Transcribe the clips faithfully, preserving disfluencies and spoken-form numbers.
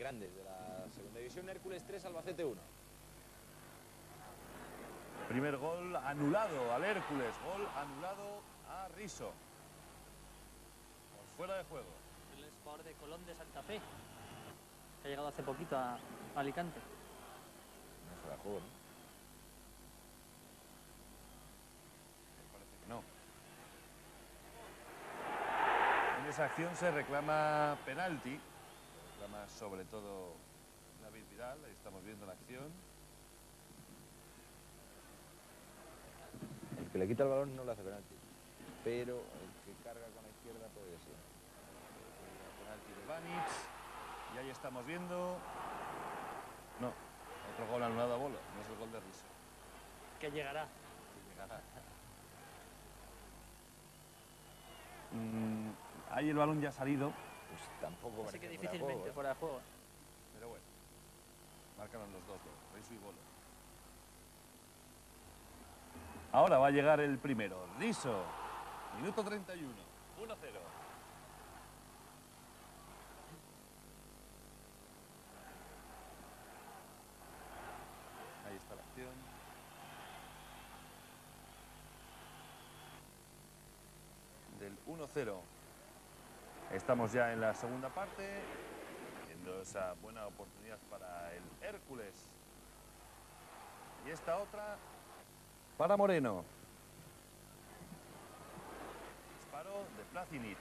grandes de la segunda división. Hércules tres, Albacete uno. Primer gol anulado al Hércules, gol anulado a Riso. Por fuera de juego. El jugador de Colón de Santa Fe, que ha llegado hace poquito a Alicante. No fuera de juego, ¿no? Me parece que no. En esa acción se reclama penalti. Se reclama sobre todo David Vidal. Ahí estamos viendo la acción. El que le quita el balón no le hace penalti, pero el que carga con la izquierda puede que sí. Penalti de Vanic. Y ahí estamos viendo... No, otro gol anulado a Bolo. No es el gol de Riso. Que llegará. Que llegará. Mm, ahí el balón ya ha salido. Pues tampoco Así parece que fuera de difícilmente juego, ¿eh? fuera de juego. Pero bueno, marcaron los dos, Riso y Bolo. Ahora va a llegar el primero, Riso. Minuto treinta y uno, uno cero. Ahí está la acción. Del uno cero. Estamos ya en la segunda parte, viendo esa buena oportunidad para el Hércules. Y esta otra para Moreno. Disparo de Placinic.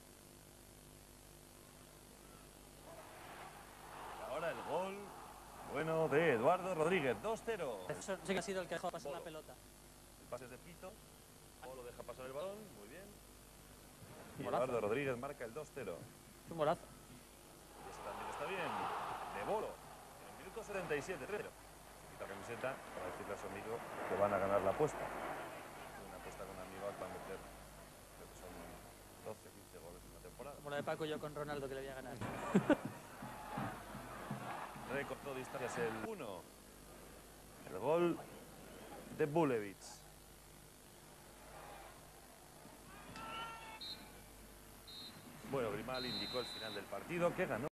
Ahora el gol bueno de Eduardo Rodríguez, dos cero. Eso sí que ha sido el que dejó pasar la pelota. El pase es de Pito. Bolo deja pasar el balón, muy bien. Y Golazo. Eduardo Rodríguez marca el dos cero. Es un golazo. Y ese también está bien. De Bolo. En el minuto setenta y siete, tres cero. La camiseta para decirle a su amigo que van a ganar la apuesta. Una apuesta con amigos van a meter, creo que son doce, quince goles en la temporada. Como la de Paco y yo con Ronaldo, que le voy a ganar. Recortó distancias el uno. El gol de Bulevich. Bueno, Grimal indicó el final del partido, que ganó.